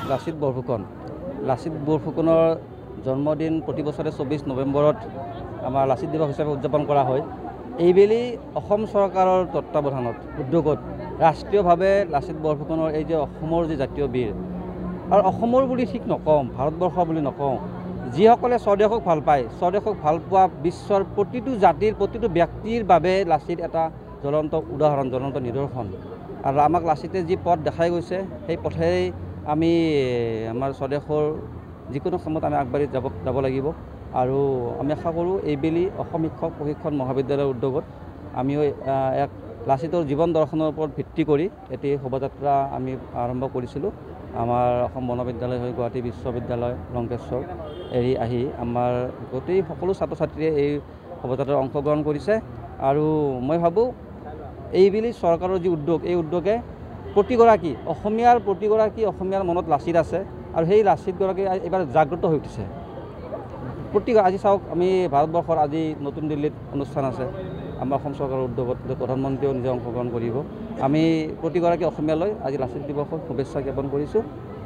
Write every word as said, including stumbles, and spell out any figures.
লাচিত বৰফুকন লাচিত বৰফুকনৰ জন্মদিন প্ৰতি বছৰে চৌবিছ নৱেম্বৰত আমাৰ লাচিত দিৱস হিচাপে উদযাপন কৰা হয়। এইবেলি অসম চৰকাৰৰ তত্ত্বাৱধানত উদ্যোগত ৰাষ্ট্ৰীয়ভাৱে লাচিত বৰফুকনৰ এই যে অসমৰ যি জাতীয় বীৰ আৰু অসমৰ বুলি ঠিক নকওঁ, ভাৰতবৰ্ষ বুলি নকওঁ, যিসকলে স্বদেশক ভাল পায়, স্বদেশক ভাল পোৱা বিশ্বৰ প্ৰতিটো জাতিৰ প্ৰতিটো ব্যক্তিৰ বাবে লাচিত এটা জ্বলন্ত উদাহৰণ, জ্বলন্ত নিদৰ্শন। আৰু আমাক লাচিতে যি পথ দেখাই গৈছে সেই পথেই আমি আমাৰ স্বদেশৰ যিকোনো কামত আমি আগবাঢ়ি যাব যাব লাগিব। আৰু আমি আশা কৰোঁ এইবেলি অসম শিক্ষক প্ৰশিক্ষণ মহাবিদ্যালয়ৰ উদ্যোগত আমিও এক লাচিতৰ জীৱন দৰ্শনৰ ওপৰত ভিত্তি কৰি এটি শোভাযাত্ৰা আমি আৰম্ভ কৰিছিলোঁ। আমাৰ অসম বনবিদ্যালয় হৈ গুৱাহাটী বিশ্ববিদ্যালয় লংকেশ্বৰ এৰি আহি আমাৰ গোটেই সকলো ছাত্ৰ ছাত্ৰীয়ে এই শোভাযাত্ৰাত অংশগ্ৰহণ কৰিছে। আৰু মই ভাবোঁ এইবেলি চৰকাৰৰ যি উদ্যোগ, এই উদ্যোগে প্ৰতিগৰাকী অসমীয়াৰ প্ৰতিগৰাকী অসমীয়াৰ মনত লাচিত আছে আৰু সেই লাচিতগৰাকী এইবাৰ জাগ্ৰত হৈ উঠিছে। প্ৰতি আজি চাওক, আমি ভাৰতবৰ্ষৰ আজি নতুন দিল্লীত অনুষ্ঠান আছে আমাৰ অসম চৰকাৰৰ উদ্যোগত, প্ৰধানমন্ত্ৰীয়েও নিজে অংশগ্ৰহণ কৰিব। আমি প্ৰতিগৰাকী অসমীয়ালৈ আজি লাচিত দিৱসৰ শুভেচ্ছা জ্ঞাপন কৰিছোঁ।